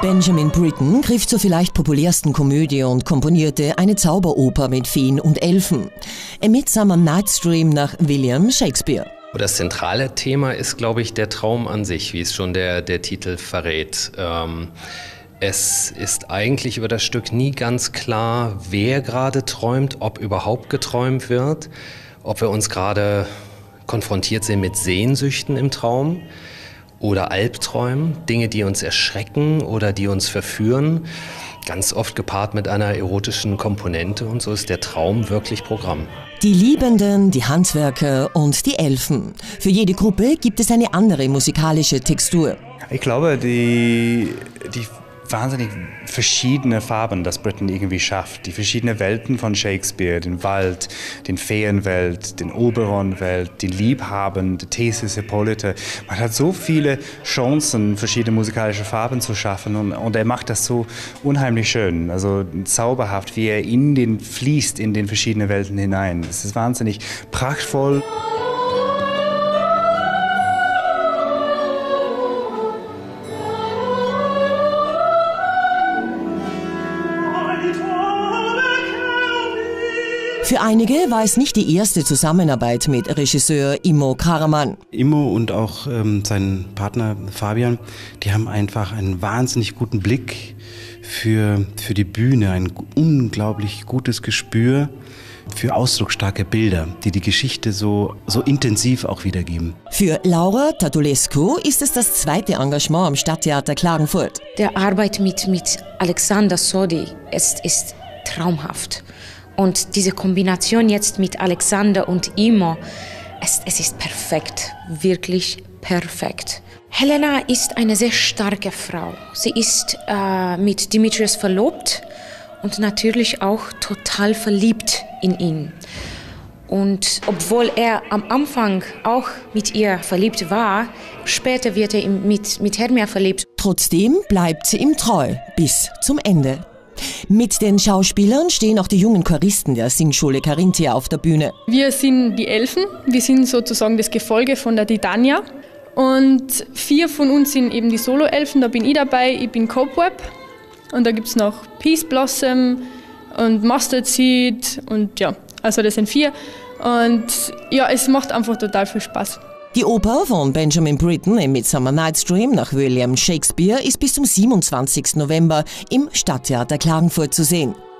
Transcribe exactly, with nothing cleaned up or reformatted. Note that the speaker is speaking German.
Benjamin Britten griff zur vielleicht populärsten Komödie und komponierte eine Zauberoper mit Feen und Elfen. A Midsummer Night's Dream nach William Shakespeare. Das zentrale Thema ist, glaube ich, der Traum an sich, wie es schon der, der Titel verrät. Ähm, es ist eigentlich über das Stück nie ganz klar, wer gerade träumt, ob überhaupt geträumt wird, ob wir uns gerade konfrontiert sind mit Sehnsüchten im Traum oder Albträumen, Dinge, die uns erschrecken oder die uns verführen, ganz oft gepaart mit einer erotischen Komponente, und so ist der Traum wirklich Programm. Die Liebenden, die Handwerker und die Elfen. Für jede Gruppe gibt es eine andere musikalische Textur. Ich glaube, die, die wahnsinnig verschiedene Farben, das Britten irgendwie schafft. Die verschiedenen Welten von Shakespeare, den Wald, den Feenwelt, den Oberon-Welt, den Liebhaben, der Theseus, Hippolyte. Man hat so viele Chancen, verschiedene musikalische Farben zu schaffen, und, und er macht das so unheimlich schön, also zauberhaft, wie er in den fließt, in den verschiedenen Welten hinein. Es ist wahnsinnig prachtvoll. Für einige war es nicht die erste Zusammenarbeit mit Regisseur Immo Karaman. Immo und auch ähm, sein Partner Fabian, die haben einfach einen wahnsinnig guten Blick für, für die Bühne, ein unglaublich gutes Gespür für ausdrucksstarke Bilder, die die Geschichte so, so intensiv auch wiedergeben. Für Laura Tatulescu ist es das zweite Engagement am Stadttheater Klagenfurt. Die Arbeit mit, mit Alexander Sodi ist, ist traumhaft. Und diese Kombination jetzt mit Alexander und Immo, es, es ist perfekt, wirklich perfekt. Helena ist eine sehr starke Frau. Sie ist äh, mit Demetrius verlobt und natürlich auch total verliebt in ihn. Und obwohl er am Anfang auch mit ihr verliebt war, später wird er mit, mit Hermia verliebt. Trotzdem bleibt sie ihm treu bis zum Ende. Mit den Schauspielern stehen auch die jungen Choristen der Singschule Carinthia auf der Bühne. Wir sind die Elfen, wir sind sozusagen das Gefolge von der Titania. Und vier von uns sind eben die Solo-Elfen, da bin ich dabei, ich bin Cobweb. Und da gibt es noch Peace Blossom und Mustard Seed und ja, also das sind vier. Und ja, es macht einfach total viel Spaß. Die Oper von Benjamin Britten, A Midsummer Night's Dream nach William Shakespeare, ist bis zum siebenundzwanzigsten November im Stadttheater Klagenfurt zu sehen.